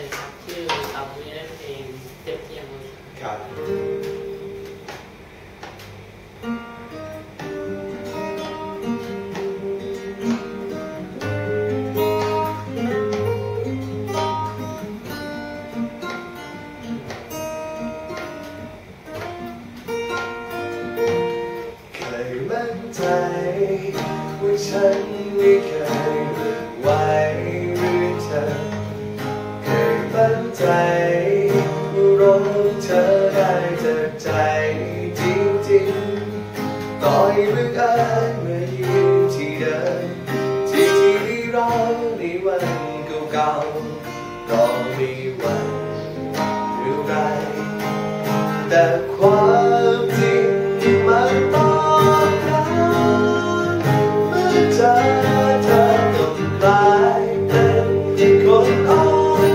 ครับชื่ออับนี้เพลงเจ็บที่ยังรู้ครับเคยมั่นใจว่าฉันไม่เคยรู้ไว้หรือเธอเคยมั่นใจว่ารักเธอได้จากใจจริงๆต่อยบังเอิญเมื่อยืนที่เดิมที่เราในวันเก่าๆก็มีวันหรือไรแต่ความจริงมันต้องการเมื่อเธอต้องกลายเป็นคนอ่อน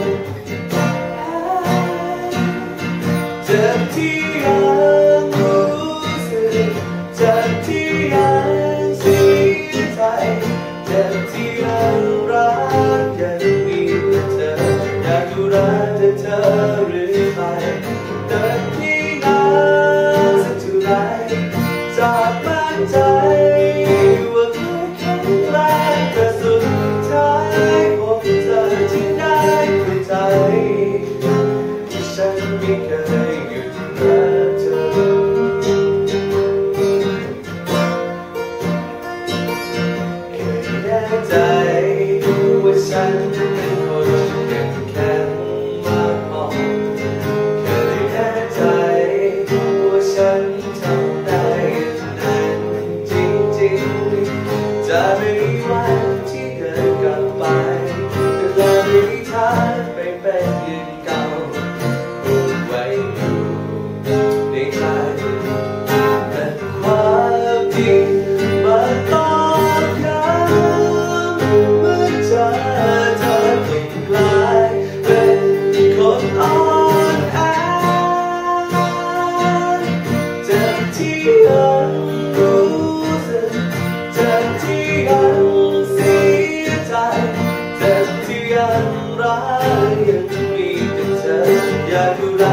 เจ็บที่ยังรู้สึกเจ็บที่ยังเสียใจเจ็บที่ยังรักยังมีเธออยากดูแลเธอหรือไม่แต่ที่นั้นสักเท่าไรจากมั่นใจว่าเธอแข็งแรงแต่สุดท้ายพบเธอที่ได้เข้าใจที่ฉันไม่เคยหยุดรักเธอเคยแน่ใจว่าฉันเป็นคนเข้มแข็งมากพอเคยแน่ใจว่าฉันทำได้อย่างนั้นจริงๆจะไม่มีวันที่เดินกลับไปแต่เราไม่มีทางไปเป็นอย่างเก่าคงไว้อยู่ในใจแต่ความจริงมันต้องการเมื่อเธอต้องกลายเป็นคนอ่อนแอเจ็บที่ยังรู้สึกเจ็บที่ยังเสียใจเจ็บที่ยังรักยังมีแต่เธออยากดูแล